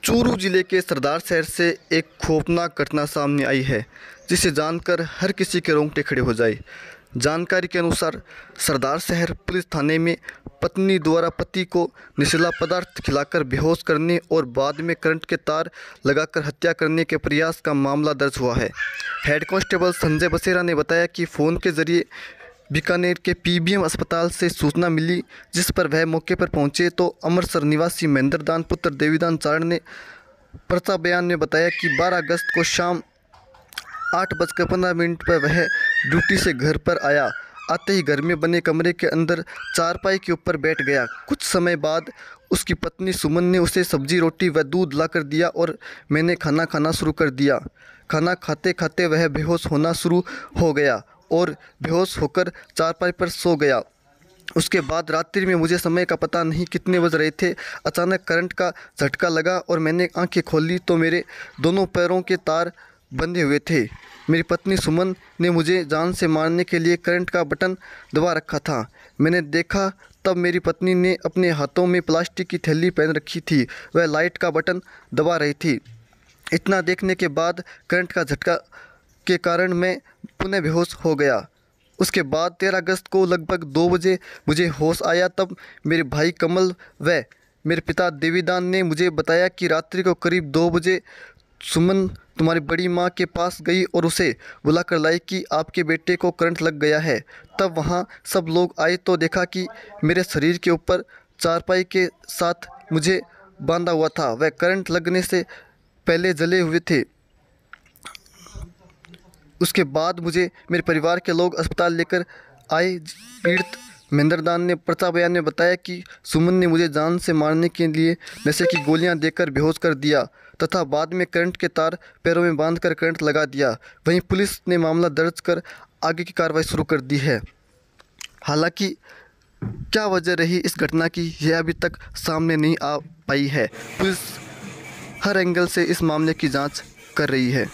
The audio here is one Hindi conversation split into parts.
चूरू जिले के सरदार शहर से एक खौफनाक घटना सामने आई है जिसे जानकर हर किसी के रोंगटे खड़े हो जाए। जानकारी के अनुसार सरदार शहर पुलिस थाने में पत्नी द्वारा पति को नशीला पदार्थ खिलाकर बेहोश करने और बाद में करंट के तार लगाकर हत्या करने के प्रयास का मामला दर्ज हुआ है। हेड कांस्टेबल संजय बसेरा ने बताया कि फ़ोन के जरिए बीकानेर के पीबीएम अस्पताल से सूचना मिली, जिस पर वह मौके पर पहुंचे तो अमृतसर निवासी महेंद्र दान पुत्र देवीदान चारण ने पर्चा बयान में बताया कि 12 अगस्त को शाम 8:15 पर वह ड्यूटी से घर पर आया। आते ही घर में बने कमरे के अंदर चारपाई के ऊपर बैठ गया। कुछ समय बाद उसकी पत्नी सुमन ने उसे सब्जी रोटी व दूध लाकर दिया और मैंने खाना खाना शुरू कर दिया। खाना खाते खाते वह बेहोश होना शुरू हो गया और बेहोश होकर चारपाई पर सो गया। उसके बाद रात्रि में मुझे समय का पता नहीं कितने बज रहे थे, अचानक करंट का झटका लगा और मैंने आंखें खोली तो मेरे दोनों पैरों के तार बंधे हुए थे। मेरी पत्नी सुमन ने मुझे जान से मारने के लिए करंट का बटन दबा रखा था। मैंने देखा तब मेरी पत्नी ने अपने हाथों में प्लास्टिक की थैली पहन रखी थी, वह लाइट का बटन दबा रही थी। इतना देखने के बाद करंट का झटका के कारण मैं पुनः बेहोश हो गया। उसके बाद 13 अगस्त को लगभग 2 बजे मुझे होश आया। तब मेरे भाई कमल व मेरे पिता देवीदान ने मुझे बताया कि रात्रि को करीब 2 बजे सुमन तुम्हारी बड़ी माँ के पास गई और उसे बुलाकर लाई कि आपके बेटे को करंट लग गया है। तब वहाँ सब लोग आए तो देखा कि मेरे शरीर के ऊपर चारपाई के साथ मुझे बांधा हुआ था। वह करंट लगने से पहले जले हुए थे। उसके बाद मुझे मेरे परिवार के लोग अस्पताल लेकर आए। पीड़ित महेंद्र दान ने पर्चा बयान में बताया कि सुमन ने मुझे जान से मारने के लिए नशे की गोलियां देकर बेहोश कर दिया तथा बाद में करंट के तार पैरों में बांधकर करंट लगा दिया। वहीं पुलिस ने मामला दर्ज कर आगे की कार्रवाई शुरू कर दी है। हालांकि क्या वजह रही इस घटना की, यह अभी तक सामने नहीं आ पाई है। पुलिस हर एंगल से इस मामले की जाँच कर रही है।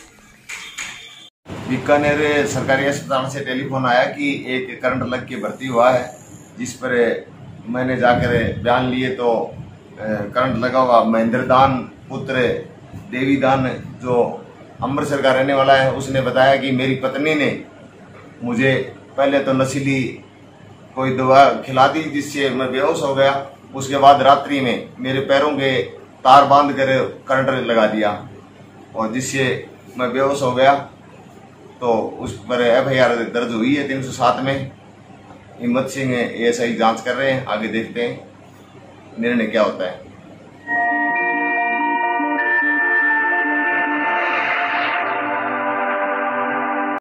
बीकानेर सरकारी अस्पताल से टेलीफोन आया कि एक करंट लग के भर्ती हुआ है, जिस पर मैंने जाकर बयान लिए तो करंट लगा हुआ महेंद्र दान पुत्र देवीदान जो अमृतसर का रहने वाला है, उसने बताया कि मेरी पत्नी ने मुझे पहले तो नशीली कोई दवा खिला दी जिससे मैं बेहोश हो गया। उसके बाद रात्रि में मेरे पैरों के तार बांध कर करंट लगा दिया और जिससे मैं बेहोश हो गया। तो उस पर एफआईआर दर्ज हुई है 307 में। हिम्मत सिंह एएसआई जांच कर रहे हैं, आगे देखते हैं निर्णय क्या होता है।